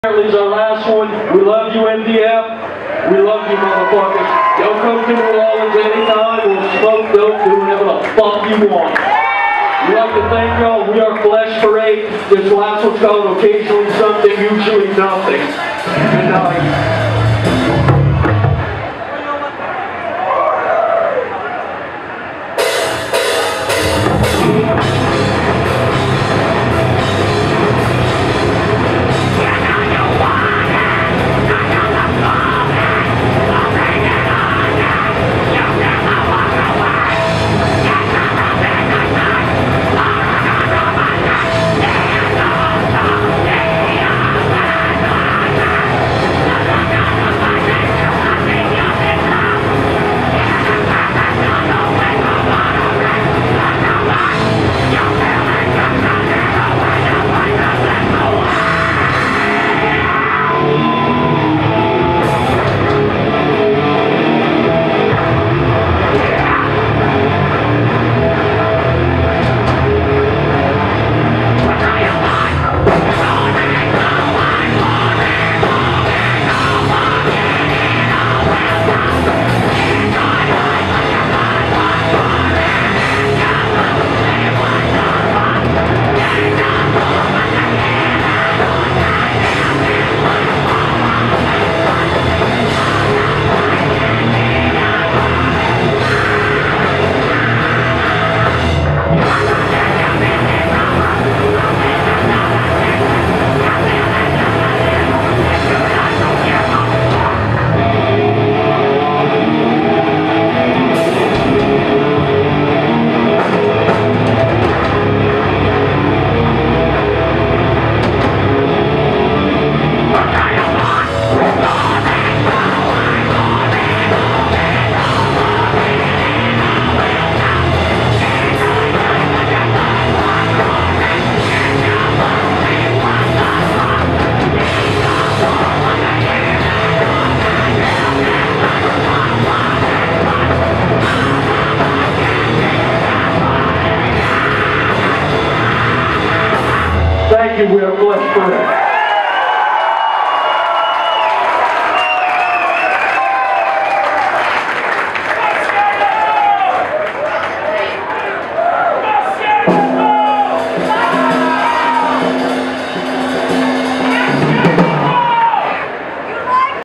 Apparently it's our last one. We love you, MDF. We love you, motherfuckers. Y'all come to New Orleans anytime. We'll smoke, dope, do whatever the fuck you want. We'd like to thank y'all. We are Flesh Parade. This last one's called Occasionally Something, Usually Nothing. Good night. Thank you, we are Flesh Parade.